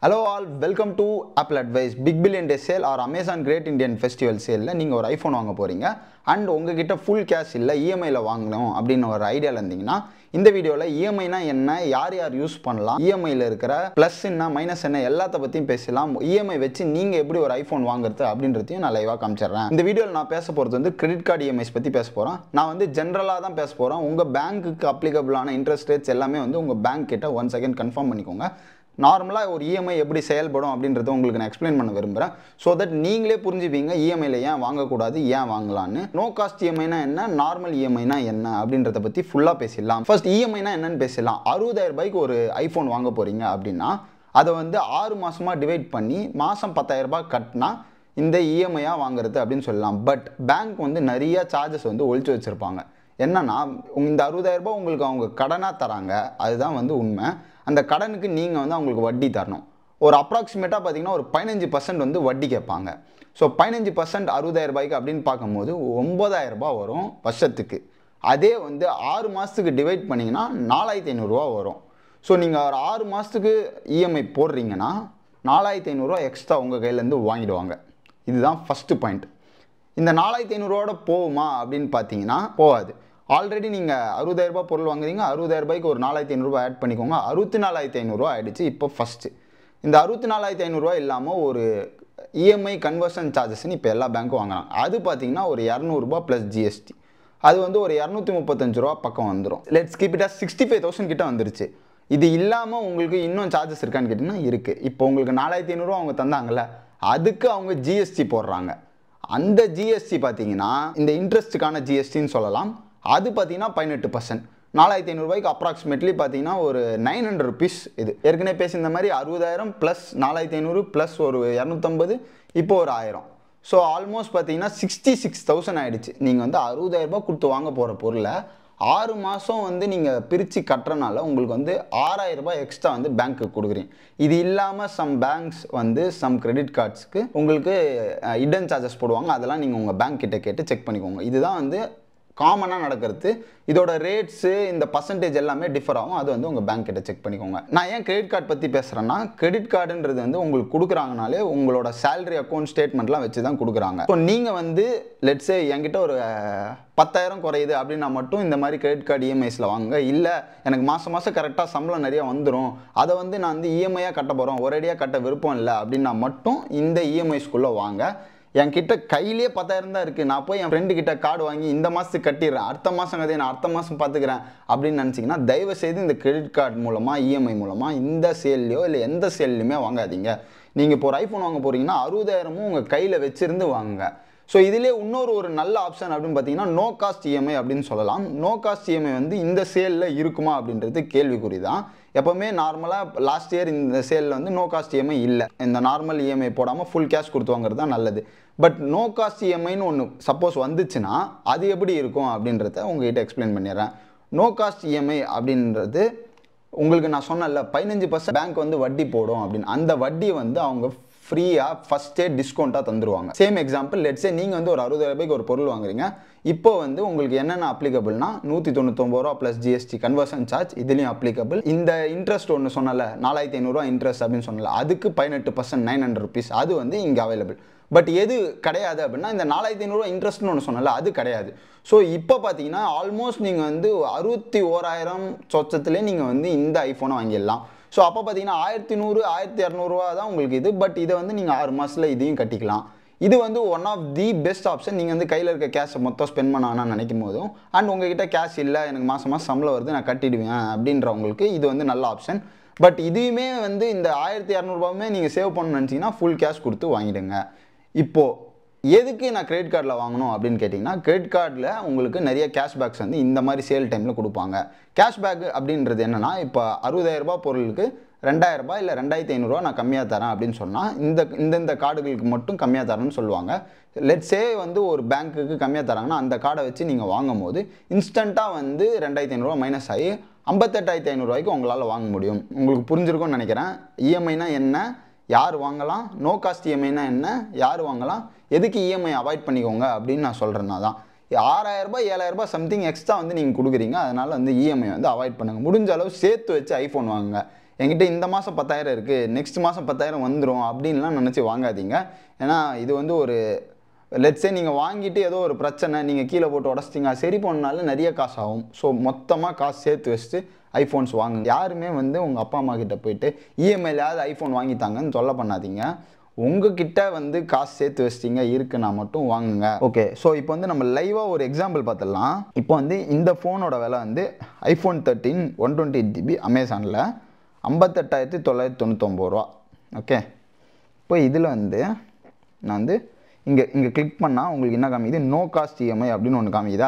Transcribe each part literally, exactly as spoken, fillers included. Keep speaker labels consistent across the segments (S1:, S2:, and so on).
S1: Hello all, welcome to Apple Advice. Big Billion Day Sale or Amazon Great Indian Festival Sale. நீங்க ஒரு iPhone வாங்க போறீங்க and உங்ககிட்ட full cash இல்ல E M I ல வாங்கணும் அப்படின ஒரு ஐடியால இருந்தீங்கன்னா இந்த வீடியோல E M I னா என்ன, யார் யார் யூஸ் பண்ணலாம், E M I ல இருக்கிற பிளஸ் என்ன மைனஸ் என்ன எல்லாத்த பத்தியும் பேசலாம். E M I வெச்சு நீங்க எப்படி ஒரு ஐபோன் வாங்குறது அப்படின்றதையும் நான் லைவா காமிச்சறேன். இந்த வீடியோல நான் பேச போறது வந்து credit card E M Is பத்தி பேச போறேன். நான் வந்து ஜெனரலா தான் பேச போறேன். உங்க பேங்க்குக்கு அப்ளிகபிளான இன்ட்ரஸ்ட் ரேட்ஸ் எல்லாமே வந்து உங்க பேங்க் கிட்ட one second கன்ஃபார்ம் பண்ணிக்கோங்க. நார்மலா ஒரு E M I எப்படி செயல்படும் அப்படின்றத உங்களுக்கு நான் எக்ஸ்பிளைன் பண்ண விரும்புறேன். சோ தட் நீங்களே புரிஞ்சுப்பீங்க E M I ல ஏன் வாங்க கூடாது, ஏன் வாங்கலாம்னு. No cost E M I னா என்ன, நார்மல் E M I னா என்ன அப்படின்றத பத்தி ஃபுல்லா பேசலாம். ஃபர்ஸ்ட் E M I னா என்னன்னு பேசலாம். அறுபதாயிரம் ரூபாய்க்கு ஒரு ஐபோன் வாங்க போறீங்க அப்படினா அதை வந்து ஆறு மாசமா டிவைட் பண்ணி மாசம் பத்தாயிரம் ரூபாய் கட்டினா இந்த E M I-ஆ வாங்குறது அப்படின்னு சொல்லலாம். பட் பேங்க் வந்து நிறைய சார்ஜஸ் வந்து ஒழிச்சு வச்சிருப்பாங்க. என்னன்னா இந்த அறுபதாயிரம் ரூபாய் உங்களுக்கு அவங்க கடனா தராங்க, அதுதான் வந்து உண்மை. அந்த கடனுக்கு நீங்க வந்து அவங்களுக்கு வட்டி தரணும். ஒரு அப்ராக்சிமேட்டா பாத்தீங்கன்னா ஒரு பதினைந்து பர்சன்ட் வந்து வட்டி கேட்பாங்க. ஸோ பதினைந்து பர்சன்ட் அறுபதாயிரம் ரூபாய்க்கு அப்படின்னு பார்க்கும்போது ஒன்பதாயிரம் ரூபாய் வரும் வருஷத்துக்கு. அதே வந்து ஆறு மாசத்துக்கு டிவைட் பண்ணீங்கன்னா நாலாயிரத்தி ஐநூறு ரூபாய் வரும். ஸோ நீங்க ஒரு ஆறு மாசத்துக்கு E M I போடுறீங்கன்னா நாலாயிரத்தி ஐநூறு ரூபாய் எக்ஸ்ட்ரா உங்க கையில இருந்து வாங்கிடுவாங்க. இதுதான் ஃபர்ஸ்ட் பாயிண்ட். இந்த நாலாயிரத்தி ஐநூறு ரூபாயோட போகுமா அப்படின்னு பார்த்தீங்கன்னா போகாது. ஆல்ரெடி நீங்கள் அறுபதாயிரம் ரூபாய் பொருள் வாங்குறீங்க, அறுபதாயிரம் ரூபாய்க்கு ஒரு நாலாயிரத்தி ஐநூறுரூவா ஆட் பண்ணிக்கோங்க. அறுபத்தி நாலாயிரத்தி ஐநூறுரூவா ஆயிடுச்சு இப்போ ஃபஸ்ட்டு. இந்த அறுபத்தி நாலாயிரத்தி ஐநூறுரூவா இல்லாமல் ஒரு E M I கன்வர்ஷன் சார்ஜஸ்ன்னு இப்போ எல்லா பேங்க்கும் வாங்குறாங்க. அது பார்த்தீங்கன்னா ஒரு இரநூறுபா ப்ளஸ் ஜிஎஸ்டி. அது வந்து ஒரு இரநூத்தி முப்பத்தஞ்சு ரூபா பக்கம் வந்துடும். Let's keep it as sixty five thousand கிட்ட வந்துருச்சு. இது இல்லாமல் உங்களுக்கு இன்னும் சார்ஜஸ் இருக்கான்னு கேட்டிங்கன்னா இருக்குது. இப்போ உங்களுக்கு நாலாயிரத்தி ஐநூறுரூவா அவங்க தந்தாங்கல்ல, அதுக்கு அவங்க ஜிஎஸ்டி போடுறாங்க. அந்த ஜிஎஸ்டி பார்த்தீங்கன்னா இந்த இன்ட்ரெஸ்ட்டுக்கான ஜிஎஸ்டின்னு சொல்லலாம். அது பார்த்தீங்கன்னா பதினெட்டு பர்சன்ட். நாலாயிரத்தி ஐநூறுரூவாய்க்கு அப்ராக்சிமேட்லி பார்த்தீங்கன்னா ஒரு நைன் ஹண்ட்ரட் ருபீஸ். இது ஏற்கனவே பேசியிருந்த மாதிரி அறுபதாயிரம் ப்ளஸ் நாலாயிரத்தி ஐநூறு ப்ளஸ் ஒரு இரநூத்தம்பது, இப்போ ஒரு ஆயிரம். ஸோ ஆல்மோஸ்ட் பார்த்தீங்கன்னா சிக்ஸ்டி சிக்ஸ் தௌசண்ட் ஆயிடுச்சு. நீங்கள் வந்து அறுபதாயிரம் ரூபாய் கொடுத்து வாங்க போகிற பொருளை ஆறு மாதம் வந்து நீங்கள் பிரித்து கட்டுறனால உங்களுக்கு வந்து ஆறாயிரம் ரூபாய் எக்ஸ்ட்ரா வந்து பேங்க்குக்கு கொடுக்குறீங்க. இது இல்லாமல் சம் பேங்க்ஸ் வந்து சம் கிரெடிட் கார்ட்ஸ்க்கு உங்களுக்கு இடன் சார்ஜஸ் போடுவாங்க. அதெல்லாம் நீங்கள் உங்கள் பேங்க் கிட்ட கேட்டு செக் பண்ணிக்கோங்க. இதுதான் வந்து காமனாக நடக்கிறது. இதோட ரேட்ஸு இந்த பர்சன்டேஜ் எல்லாமே டிஃபர் ஆகும். அது வந்து உங்கள் பேங்க் கிட்ட செக் பண்ணிக்கோங்க. நான் ஏன் கிரெடிட் கார்டு பற்றி பேசுகிறேன்னா, கிரெடிட் கார்டுன்றது வந்து உங்களுக்கு கொடுக்குறாங்கனாலே உங்களோட சேலரி அக்கௌண்ட் ஸ்டேட்மெண்ட்லாம் வச்சு தான் கொடுக்குறாங்க. ஸோ நீங்கள் வந்து லெட்ஸே என்கிட்ட ஒரு பத்தாயிரம் குறையுது அப்படின்னா மட்டும் இந்த மாதிரி கிரெடிட் கார்டு E M Isல வாங்க. இல்லை எனக்கு மாதம் மாதம் கரெக்டாக சம்பளம் நிறையா வந்துடும், அதை வந்து நான் வந்து E M I-யாக கட்ட போகிறோம், ஒரேடியாக கட்ட விருப்பம் இல்லை அப்படின்னா மட்டும் இந்த E M Isக்குள்ளே வாங்க. என்கிட்ட கையிலே பத்தாயிரம் தான் இருக்குது, நான் போய் என் ஃப்ரெண்டு கிட்ட கார்டு வாங்கி இந்த மாதத்துக்கு கட்டிடுறேன், அடுத்த மாதம் கதையை நான் அடுத்த மாதம் பார்த்துக்கிறேன் அப்படின்னு நினச்சிங்கன்னா தயவு செய்து இந்த கிரெடிட் கார்டு மூலமாக E M I மூலமாக இந்த சேல்லையோ இல்லை எந்த சேல்லையுமே வாங்காதீங்க. நீங்கள் இப்போ ஒரு ஐஃபோன் வாங்க போகிறீங்கன்னா அறுபதாயிரமும் உங்கள் கையில் வச்சுருந்து வாங்குங்க. ஸோ இதிலே இன்னொரு ஒரு நல்ல ஆப்ஷன் அப்படின்னு பார்த்தீங்கன்னா no cost E M I அப்படின்னு சொல்லலாம். No cost E M I வந்து இந்த சேலில் இருக்குமா அப்படின்றது கேள்விக்குறி தான். எப்போவுமே நார்மலாக லாஸ்ட் இயர் இந்த சேலில் வந்து no cost E M I இல்லை. இந்த நார்மல் E M I போடாமல் ஃபுல் கேஷ் கொடுத்து வாங்குறது தான் நல்லது. But no cost E M Iன்னு ஒன்று சப்போஸ் வந்துச்சுன்னா அது எப்படி இருக்கும் அப்படின்றத உங்ககிட்ட எக்ஸ்பிளைன் பண்ணிடுறேன். No cost E M I அப்படின்றது உங்களுக்கு நான் சொன்னல பதினஞ்சு பர்சன்ட் பேங்க் வந்து வட்டி போடும் அப்படின்னு, அந்த வட்டியை வந்து அவங்க ஃப்ரீயாக ஃபஸ்ட்டே டிஸ்கவுண்ட்டாக தந்துடுவாங்க. சேம் எக்ஸாம்பிள் லெட்ஸே நீங்கள் வந்து ஒரு அறுபதாயிரம் ரூபாய்க்கு ஒரு பொருள் வாங்குறீங்க. இப்போ வந்து உங்களுக்கு என்னென்ன அப்ளிகபிள்னா நூற்றி தொண்ணூத்தொம்பது ரூபா ப்ளஸ் ஜிஎஸ்டி கன்வர்ஷன் சார்ஜ் இதுலேயும் அப்ளிகபிள். இந்த இன்ட்ரெஸ்ட் ஒன்று சொன்னல நாலாயிரத்தி ஐநூறுரூவா இன்ட்ரெஸ்ட் அப்படின்னு சொன்னல, அதுக்கு பதினெட்டு பர்சன்ட் நைன் ஹண்ட்ரட் ருபீஸ் அது வந்து இங்கே அவைலபிள். பட் எது கிடையாது அப்படின்னா இந்த நாலாயிரத்தி ஐநூறுரூவா இன்ட்ரெஸ்ட்னு ஒன்று சொன்னல, அது கிடையாது. ஸோ இப்போ பார்த்தீங்கன்னா ஆல்மோஸ்ட் நீங்கள் வந்து அறுபத்தி ஓராயிரம் சொச்சத்துலேயே நீங்கள் வந்து இந்த ஐஃபோனை வாங்கிடலாம். ஸோ அப்போ பார்த்தீங்கன்னா ஆயிரத்தி நூறு ஆயிரத்தி இரநூறுவா தான் உங்களுக்கு இது. பட் இதை வந்து நீங்கள் ஆறு மாதத்தில் இதையும் கட்டிக்கலாம். இது வந்து one of the best option. நீங்கள் வந்து கையில் இருக்க கேஷை மொத்தம் ஸ்பெண்ட் பண்ண வேணாம்னு நினைக்கும் போதும் அண்ட் உங்ககிட்ட கேஷ் இல்லை, எனக்கு மாதம் மாதம் சம்பளம் வருது நான் கட்டிடுவேன் அப்படின்றவங்களுக்கு இது வந்து நல்ல ஆப்ஷன். பட் இதுவுமே வந்து இந்த ஆயிரத்தி இரநூறுபாவுமே நீங்கள் சேவ் பண்ணணும்னு நினச்சிங்கன்னா ஃபுல் கேஷ் கொடுத்து வாங்கிடுங்க. இப்போது எதுக்கு நான் கிரெடிட் கார்டில் வாங்கணும் அப்படின்னு கேட்டிங்கன்னா, கிரெடிட் கார்டில் உங்களுக்கு நிறைய கேஷ்பேக்ஸ் வந்து இந்த மாதிரி சேல் டைமில் கொடுப்பாங்க. கேஷ்பேக் அப்படின்றது என்னென்னா, இப்போ அறுபதாயிரம் ரூபாய் பொருளுக்கு ரெண்டாயிரம் ரூபாய் இல்லை ரெண்டாயிரத்தி ஐநூறுரூவா நான் கம்மியாக தரேன் அப்படின்னு சொன்னால் இந்த இந்தந்த கார்டுகளுக்கு மட்டும் கம்மியாக தரேன்னு சொல்லுவாங்க. லெட்ஸே வந்து ஒரு பேங்க்குக்கு கம்மியாக தராங்கன்னா அந்த கார்டை வச்சு நீங்கள் வாங்கும் போது இன்ஸ்டண்ட்டாக வந்து ரெண்டாயிரத்தி ஐநூறுரூவா மைனஸ் ஆகி ஐம்பத்தெட்டாயிரத்தி ஐநூறுரூவாய்க்கு உங்களால் வாங்க முடியும். உங்களுக்கு புரிஞ்சிருக்கும்னு நினைக்கிறேன். E M I-னா என்ன, யார் வாங்கலாம், நோ காஸ்ட் E M I-னா என்ன, யார் வாங்கலாம், எதுக்கு E M I அவாய்ட் பண்ணிக்கோங்க அப்படின்னு நான் சொல்கிறேன்னா தான். ஆறாயிரம் ரூபாய் ஏழாயிரம் ரூபாய் சம்திங் எக்ஸ்ட்ரா வந்து நீங்கள் கொடுக்குறீங்க, அதனால் வந்து E M I வந்து அவாய்ட் பண்ணுங்கள். முடிஞ்ச அளவு சேர்த்து வச்சு ஐஃபோன் வாங்குங்க. என்கிட்ட இந்த மாதம் பத்தாயிரம் இருக்குது, நெக்ஸ்ட் மாதம் பத்தாயிரம் வந்துடும் அப்படின்லாம் நினச்சி வாங்காதீங்க. ஏன்னா இது வந்து ஒரு லெட்ஸே நீங்கள் வாங்கிட்டு ஏதோ ஒரு பிரச்சனை நீங்கள் கீழே போட்டு உடச்சிட்டிங்க, சரி பண்ணாலும் நிறைய காசு ஆகும். ஸோ மொத்தமாக காசு சேர்த்து வச்சுட்டு ஐஃபோன்ஸ் வாங்குங்க. யாருமே வந்து உங்கள் அப்பா அம்மா கிட்ட போயிட்டு இஎம்ஐலையாவது ஐஃபோன் வாங்கித்தாங்கன்னு சொல்ல பண்ணாதீங்க. உங்ககிட்ட வந்து காசு சேர்த்து வச்சிட்டிங்க இருக்குன்னா மட்டும் வாங்குங்க. ஓகே, ஸோ இப்போ வந்து நம்ம லைவாக ஒரு எக்ஸாம்பிள் பார்த்துடலாம். இப்போ வந்து இந்த ஃபோனோட விலை வந்து iPhone thirteen one twenty eight GB அமேசானில் ஐம்பத்தெட்டாயிரத்தி தொள்ளாயிரத்தி தொண்ணூத்தொம்பது ரூபா. ஓகே, இப்போ இதில் வந்து நான் வந்து இங்கே இங்கே கிளிக் பண்ணால் உங்களுக்கு என்ன காமிக்குது, நோ காஸ்ட் இஎம்ஐ அப்படின்னு ஒன்று காமிக்குதா.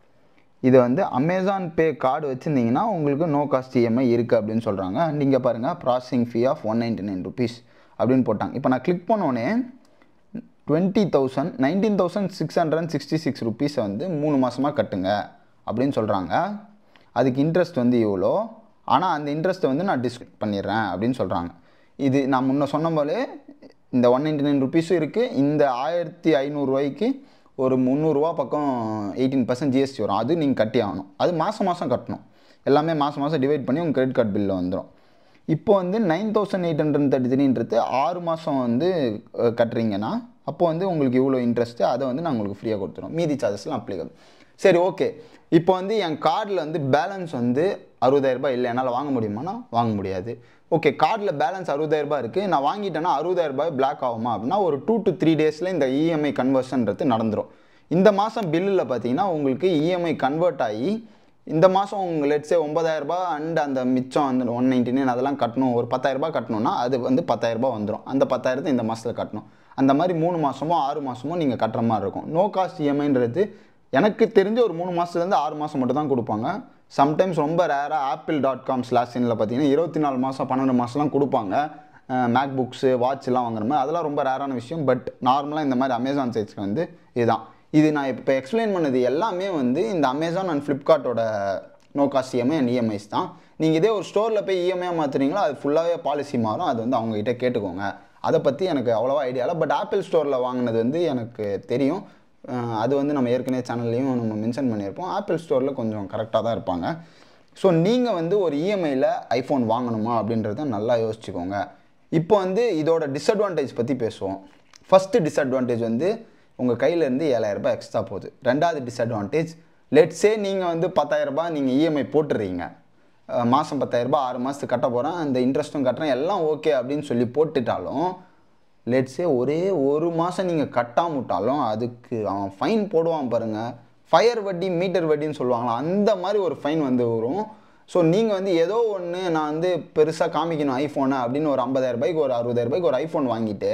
S1: இது வந்து அமேசான் பே கார்டு வச்சுருந்தீங்கன்னா உங்களுக்கு நோ காஸ்ட் இஎம்ஐ இருக்குது அப்படின்னு சொல்கிறாங்க. நீங்கள் பாருங்கள், processing fee of one ninety nine rupees அப்படின்னு போட்டாங்க. இப்போ நான் கிளிக் பண்ணோன்னே twenty thousand nineteen thousand six hundred and sixty six ருபீஸை வந்து மூணு மாதமாக கட்டுங்க அப்படின்னு சொல்கிறாங்க. அதுக்கு இன்ட்ரெஸ்ட் வந்து இவ்வளோ, ஆனால் அந்த இன்ட்ரெஸ்ட்டை வந்து நான் டிஸ்கவுண்ட் பண்ணிடுறேன் அப்படின்னு சொல்கிறாங்க. இது நான் முன்ன சொன்ன போலே இந்த ஒன் நைன்ட்டி நைன் ருபீஸும் இருக்குது. இந்த ஆயிரத்தி ஐநூறுரூவாய்க்கு ஒரு முந்நூறுரூவா பக்கம் எயிட்டீன் பர்சன்ட் ஜிஎஸ்டி வரும். அது நீங்கள் கட்டி ஆகணும். அது மாதம் மாதம் கட்டணும். எல்லாமே மாதம் மாதம் டிவைட் பண்ணி உங்கள் கிரெடிட் கார்டு பில்லில் வந்துடும். இப்போ வந்து nine thousand eight hundred thirty த்ரீன்றது ஆறு மாதம் வந்து கட்டுறீங்கன்னா அப்போ வந்து உங்களுக்கு இவ்வளோ இன்ட்ரெஸ்ட்டு, அதை வந்து நான் உங்களுக்கு ஃப்ரீயாக கொடுத்துருவோம். மீதி சார்ஜஸ்லாம் அப்ளிகபிள். சரி, ஓகே. இப்போ வந்து என் கார்டில் வந்து பேலன்ஸ் வந்து அறுபதாயிரரூபா இல்லை, என்னால் வாங்க முடியுமானா வாங்க முடியாது. ஓகே, கார்டில் பேலன்ஸ் அறுபதாயிரரூபா இருக்குது, நான் வாங்கிட்டேன்னா அறுபதாயிரரூபாய் பிளாக் ஆகுமா அப்படின்னா ஒரு டூ டு த்ரீ டேஸில் இந்த இஎம்ஐ கன்வர்ஷன்றது நடந்துடும். இந்த மாதம் பில்லில் பார்த்தீங்கன்னா உங்களுக்கு இஎம்ஐ கன்வெர்ட் ஆகி இந்த மாதம் உங்கள் லெட்ஸே ஒன்பதாயிரரூபா அண்ட் அந்த மிச்சம் அந்த ஒன் நைன்ட்டி நைன் அதெல்லாம் கட்டணும். ஒரு பத்தாயிரரூபா கட்டணும்னா அது வந்து பத்தாயிரரூபா வந்துடும். அந்த பத்தாயிரத்தை இந்த மாதத்தில் கட்டணும். அந்த மாதிரி மூணு மாதமோ ஆறு மாதமோ நீங்கள் கட்டுற மாதிரி இருக்கும். நோ காஸ்ட் இஎம்ஐன்றது எனக்கு தெரிஞ்ச ஒரு மூணு மாதத்துலேருந்து ஆறு மாதம் மட்டும் தான் கொடுப்பாங்க. சம்டைம்ஸ் ரொம்ப ரேராக ஆப்பிள் டாட் காம் ஸ்லாஷ் இனில் பார்த்தீங்கன்னா இருபத்தி நாலு மாதம் பன்னெண்டு மாதம்லாம் கொடுப்பாங்க. மேக் புக்ஸு வாட்ச்லாம் வாங்குற மாதிரி அதெல்லாம் ரொம்ப ரேரான விஷயம். பட் நார்மலாக இந்த மாதிரி அமேசான் சைட்ஸ்க்கு வந்து இதுதான். இது நான் இப்போ எக்ஸ்பிளைன் பண்ணது எல்லாமே வந்து இந்த அமேசான் அண்ட் ஃப்ளிப்கார்ட்டோட no cost EMI and EMIs தான். நீங்கள் இதே ஒரு ஸ்டோரில் போய் இஎம்ஐயாக மாற்றுறீங்களோ அது ஃபுல்லாகவே பாலிசி மாறும். அது வந்து அவங்ககிட்ட கேட்டுக்கோங்க. அதை பற்றி எனக்கு அவ்வளோவா ஐடியா இல்லை. பட் ஆப்பிள் ஸ்டோரில் வாங்கினது வந்து எனக்கு தெரியும். அது வந்து நம்ம ஏற்கனவே சேனல்லையும் நம்ம மென்ஷன் பண்ணியிருப்போம். ஆப்பிள் ஸ்டோரில் கொஞ்சம் கரெக்டாக தான் இருப்பாங்க. ஸோ நீங்கள் வந்து ஒரு இஎம்ஐயில் ஐஃபோன் வாங்கணுமா அப்படின்றத நல்லா யோசிச்சுக்கோங்க. இப்போ வந்து இதோட டிஸ்அட்வான்டேஜ் பற்றி பேசுவோம். ஃபஸ்ட்டு டிஸ்அட்வான்டேஜ் வந்து உங்கள் கையிலேருந்து ஏழாயிரரூபா எக்ஸ்ட்ரா போகுது. ரெண்டாவது டிஸ்அட்வான்டேஜ், லெட்ஸே நீங்கள் வந்து பத்தாயிரரூபா நீங்கள் இஎம்ஐ போட்டுறீங்க, மாதம் பத்தாயிரரூபா ஆறு மாதத்துக்கு கட்ட போகிறேன், அந்த இன்ட்ரெஸ்ட்டும் கட்டுறேன், எல்லாம் ஓகே அப்படின்னு சொல்லி போட்டுட்டாலும் லெட்ஸே ஒரே ஒரு மாதம் நீங்கள் கட்டாமட்டாலும் அதுக்கு அவன் ஃபைன் போடுவான் பாருங்கள். ஃபயர் வட்டி மீட்டர் வட்டின்னு சொல்லுவாங்களா, அந்த மாதிரி ஒரு ஃபைன் வந்து வரும். ஸோ நீங்கள் வந்து ஏதோ ஒன்று நான் வந்து பெருசாக காமிக்கணும் ஐஃபோனை அப்படின்னு ஒரு ஐம்பதாயிரரூபாய்க்கு ஒரு அறுபதாயிரரூபாய்க்கு ஒரு ஐஃபோன் வாங்கிட்டு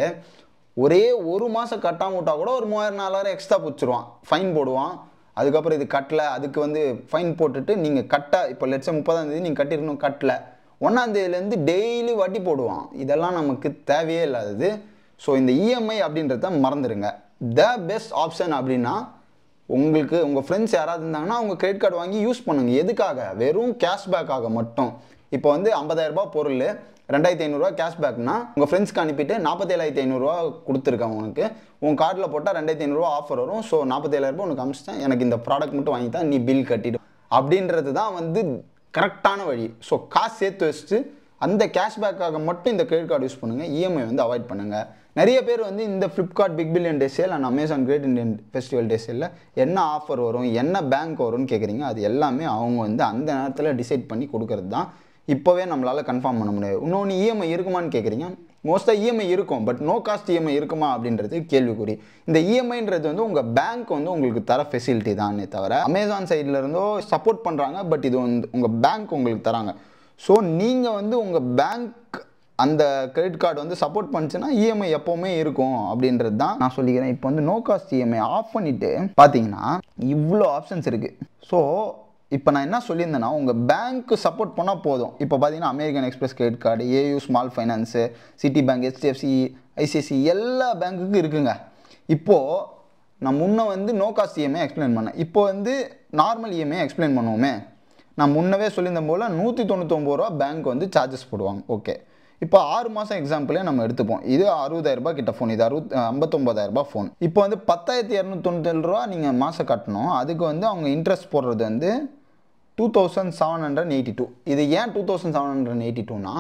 S1: ஒரே ஒரு மாதம் கட்டாமட்டா கூட ஒரு மூவாயிரம் நாலாயிரம் எக்ஸ்ட்ரா பிடிச்சிருவான், ஃபைன் போடுவான். அதுக்கப்புறம் இது கட்டலை, அதுக்கு வந்து ஃபைன் போட்டுட்டு நீங்கள் கட்ட இப்போ லட்சம் முப்பதாந்தேதி நீங்கள் கட்டிடணும், கட்டலை ஒன்றாந்தேதியிலேருந்து டெய்லி வட்டி போடுவான். இதெல்லாம் நமக்கு தேவையே இல்லாதது. ஸோ இந்த இஎம்ஐ அப்படின்றத மறந்துடுங்க. த பெஸ்ட் ஆப்ஷன் அப்படின்னா உங்களுக்கு உங்கள் ஃப்ரெண்ட்ஸ் யாராவது இருந்தாங்கன்னா அவங்க கிரெடிட் கார்டு வாங்கி யூஸ் பண்ணுங்கள். எதுக்காக? வெறும் கேஷ்பேக்காக மட்டும். இப்போ வந்து ஐம்பதாயிரரூபா பொருள் ரெண்டாயிரத்தி ஐநூறுரூவா கேஷ்பேக்னா உங்கள் ஃப்ரெண்ட்ஸ்க்கு அனுப்பிட்டு நாற்பத்தேழாயிரத்தி ஐநூறுரூவா கொடுத்துருக்காங்க உனக்கு, உன் கார்டில் போட்டால் ரெண்டாயிரத்தி ஐநூறுரூவா ஆஃபர் வரும். ஸோ நாற்பத்தேழாயிரரூபா உனக்கு அமிச்சிட்டேன், எனக்கு இந்த ப்ராடக்ட் மட்டும் வாங்கி தான் நீ பில் கட்டிடும் அப்படின்றது தான் வந்து கரெக்டான வழி. ஸோ காசு சேர்த்து வச்சுட்டு அந்த கேஷ்பேக்காக மட்டும் இந்த கிரெடிட் கார்டு யூஸ் பண்ணுங்கள். இஎம்ஐ வந்து அவாய்ட் பண்ணுங்கள். நிறைய பேர் வந்து இந்த Flipkart big billion day sale and Amazon great Indian festival day சேலில் என்ன ஆஃபர் வரும், என்ன பேங்க் வரும்னு கேட்குறீங்க. அது எல்லாமே அவங்க வந்து அந்த நேரத்தில் டிசைட் பண்ணி கொடுக்கறது தான். இப்போவே நம்மளால் கன்ஃபார்ம் பண்ண முடியாது. இன்னொன்று இஎம்ஐ இருக்குமான்னு கேட்குறீங்க. மோஸ்ட்டாக இஎம்ஐ இருக்கும், பட் நோ காஸ்ட் இஎம்ஐ இருக்குமா அப்படின்றது கேள்விக்குறி. இந்த இஎம்ஐன்றது வந்து உங்கள் பேங்க் வந்து உங்களுக்கு தர ஃபெசிலிட்டி தானே தவிர அமேசான் சைடில் இருந்தோ சப்போர்ட் பண்ணுறாங்க, பட் இது வந்து உங்கள் பேங்க் உங்களுக்கு தராங்க. ஸோ நீங்கள் வந்து உங்கள் பேங்க் அந்த கிரெடிட் கார்டு வந்து சப்போர்ட் பண்ணுச்சுன்னா இஎம்ஐ எப்போவுமே இருக்கும் அப்படின்றது தான் நான் சொல்லிக்கிறேன். இப்போ வந்து நோ காஸ்ட் இஎம்ஐ ஆஃப் பண்ணிவிட்டு பார்த்தீங்கன்னா இவ்வளோ ஆப்ஷன்ஸ் இருக்குது. ஸோ இப்போ நான் என்ன சொல்லியிருந்தேன்னா உங்கள் பேங்க்கு சப்போர்ட் பண்ணால் போதும். இப்போ பார்த்தீங்கன்னா American Express credit card, AU small finance, Citi bank, HDFC, ICIC எல்லா பேங்க்குக்கும் இருக்குங்க. இப்போது நான் முன்னே வந்து நோ காஸ்ட் இஎம்ஐ எக்ஸ்பிளைன் பண்ணேன். இப்போ வந்து நார்மல் இஎம்ஐ எக்ஸ்பிளைன் பண்ணுவோமே. நான் முன்னவே சொல்லியிருந்த போல் நூற்றி தொண்ணூத்தொம்பது ரூபா பேங்க் வந்து சார்ஜஸ் போடுவாங்க. ஓகே, இப்போ ஆறு மாதம் எக்ஸாம்பிளே நம்ம எடுத்துப்போம். இது அறுபதாயிரரூபா கிட்ட ஃபோன், இது அறுபத் ஐம்பத்தொம்பதாயிரரூபா ஃபோன். இப்போ வந்து பத்தாயிரத்தி இரநூத்தி தொண்ணூத்தேழு ரூபா நீங்கள் மாதம் கட்டணும். அதுக்கு வந்து அவங்க இன்ட்ரெஸ்ட் போடுறது வந்து two thousand seven hundred eighty two. இது ஏன் two thousand seven hundred eighty டூனா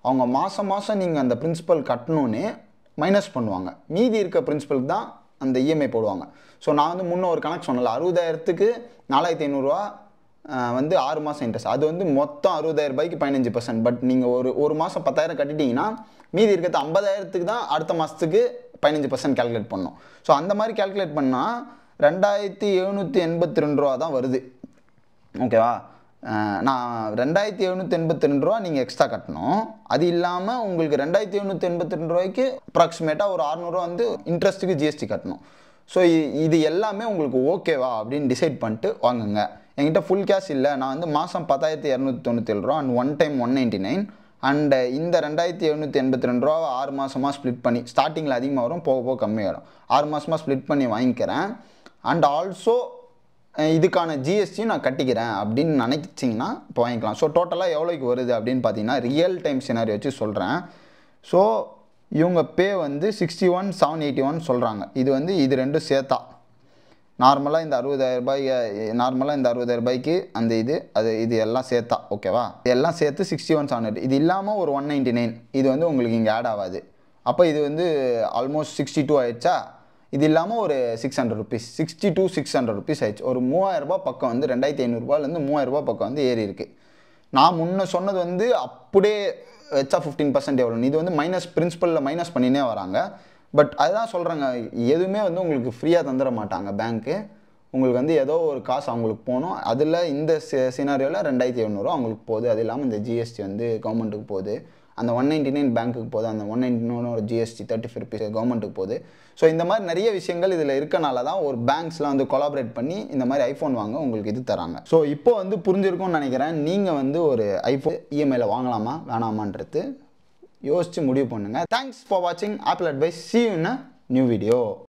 S1: அவங்க மாதம் மாதம் நீங்கள் அந்த பிரின்சிபல் கட்டணுன்னே மைனஸ் பண்ணுவாங்க. மீதி இருக்க பிரின்சிபலுக்கு தான் அந்த இஎம்ஐ போடுவாங்க. ஸோ நான் வந்து முன்ன ஒரு கணக்கு சொன்னல, அறுபதாயிரத்துக்கு நாலாயிரத்தி ஐநூறுரூவா வந்து ஆறு மாதம் இன்ட்ரெஸ்ட். அது வந்து மொத்தம் அறுபதாயிரம் ரூபாய்க்கு பதினஞ்சு பர்சன்ட். பட் நீங்கள் ஒரு ஒரு மாதம் பத்தாயிரம் கட்டிட்டீங்கன்னா மீதி இருக்கிறது ஐம்பதாயிரத்துக்கு தான் அடுத்த மாதத்துக்கு பதினஞ்சு பர்சன்ட் கேல்குலேட் பண்ணணும். ஸோ அந்த மாதிரி கேல்குலேட் பண்ணால் ரெண்டாயிரத்தி எழுநூற்றி எண்பத்தி ரெண்டு ரூபா தான் வருது. ஓகேவா? நான் ரெண்டாயிரத்தி எழுநூற்றி எண்பத்தி ரெண்டு ரூபா நீங்கள் எக்ஸ்ட்ரா கட்டணும். அது இல்லாமல் உங்களுக்கு ரெண்டாயிரத்தி எழுநூற்றி எண்பத்தி ரெண்டு ரூபாய்க்கு அப்ராக்சிமேட்டாக ஒரு அறநூறுவா வந்து இன்ட்ரெஸ்ட்டுக்கு ஜிஎஸ்டி கட்டணும். ஸோ இது எல்லாமே உங்களுக்கு ஓகேவா அப்படின்னு டிசைட் பண்ணிட்டு வாங்குங்க. என்கிட்ட ஃபுல் கேஷ் இல்லை, நான் வந்து மாதம் பத்தாயிரத்தி இரநூத்தி தொண்ணூற்றி ஏழு ரூபா and one time one ninety nine and இந்த ரெண்டாயிரத்தி எழுநூற்றி எண்பத்தி ரெண்டு ரூபா ஆறு மாதமாக ஸ்ப்ளிட் பண்ணி, ஸ்டார்டிங்கில் அதிகமாக வரும், போக போக கம்மியாகிடும், ஆறு மாதமாக ஸ்ப்ளிட் பண்ணி வாங்கிக்கிறேன். அண்ட் ஆல்சோ இதுக்கான ஜிஎஸ்டியும் நான் கட்டிக்கிறேன் அப்படின்னு நினைச்சிங்கன்னா இப்போ வாங்கிக்கலாம். ஸோ டோட்டலாக எவ்வளோக்கு வருது அப்படின்னு பார்த்தீங்கன்னா ரியல் டைம் சினாரி வச்சு சொல்கிறேன். ஸோ இவங்க பே வந்து sixty one seven eighty one சொல்கிறாங்க. இது வந்து இது ரெண்டும் சேர்த்தா நார்மலாக இந்த அறுபதாயிரம் ரூபாய் நார்மலாக இந்த அறுபதாயிரம் ரூபாய்க்கு அந்த இது அது இது எல்லாம் சேர்த்தா ஓகேவா? எல்லாம் சேர்த்து சிக்ஸ்டி ஒன் செவன் எயிட். இது இல்லாமல் ஒரு ஒன் நைன்ட்டி நைன் இது வந்து உங்களுக்கு இங்கே ஆட் ஆகாது. அப்போ இது வந்து ஆல்மோஸ்ட் சிக்ஸ்டி டூ ஆயிடுச்சா? இது இல்லாமல் ஒரு six hundred rupees sixty two six hundred rupees ஆயிடுச்சு. ஒரு மூவாயிரரூபா பக்கம் வந்து ரெண்டாயிரத்தி ஐநூறுரூபாலேருந்து மூவாயிரரூபா பக்கம் வந்து ஏறி இருக்குது. நான் முன்ன சொன்னது வந்து அப்படியே வச்சா ஃபிஃப்டீன் பர்சன்ட் எவ்வளோ, இது வந்து மைனஸ் பிரின்சிபலில் மைனஸ் பண்ணினே வராங்க. பட் அதுதான் சொல்கிறாங்க, எதுவுமே வந்து உங்களுக்கு ஃப்ரீயாக தந்துட மாட்டாங்க பேங்க்கு. உங்களுக்கு வந்து ஏதோ ஒரு காசு அவங்களுக்கு போகணும். அதில் இந்த சினாரியோவில் ரெண்டாயிரத்தி எழுநூறுவா அவங்களுக்கு போகுது. அது இல்லாமல் இந்த ஜிஎஸ்டி வந்து கவர்மெண்ட்டுக்கு போகுது. அந்த ஒன் நைன்ட்டி நைன் பேங்க்குக்கு போகுது. அந்த ஒன் நைன்ட்டி நைன் ஒரு ஜிஎஸ்டி தேர்ட்டி ஃபைவ் ருபீஸ் கவர்மெண்ட்டுக்கு போகுது. ஸோ இந்த மாதிரி நிறைய விஷயங்கள் இதில் இருக்கனால தான் ஒரு பேங்க்ஸ்லாம் வந்து கொலாபரேட் பண்ணி இந்த மாதிரி ஐஃபோன் வாங்க உங்களுக்கு இது தராங்க. ஸோ இப்போ வந்து புரிஞ்சிருக்கும்னு நினைக்கிறேன். நீங்கள் வந்து ஒரு ஐஃபோன் இஎம்ஐயில் வாங்கலாமா வேணாமான்றது யோசிச்சு முடிவு பண்ணுங்கள். தேங்க்ஸ் ஃபார் வாட்சிங் Apple advice. see you in a new video.